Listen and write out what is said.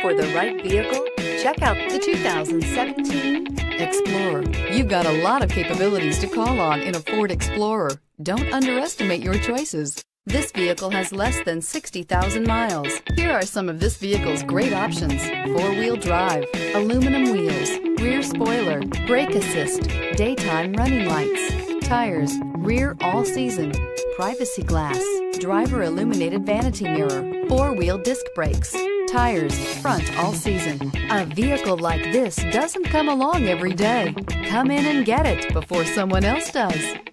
for the right vehicle? Check out the 2017 Explorer. You've got a lot of capabilities to call on in a Ford Explorer. Don't underestimate your choices. This vehicle has less than 60,000 miles. Here are some of this vehicle's great options: four-wheel drive, aluminum wheels, rear spoiler, brake assist, daytime running lights, tires, rear all-season, privacy glass, driver illuminated vanity mirror, four-wheel disc brakes, tires, front all-season. A vehicle like this doesn't come along every day. Come in and get it before someone else does.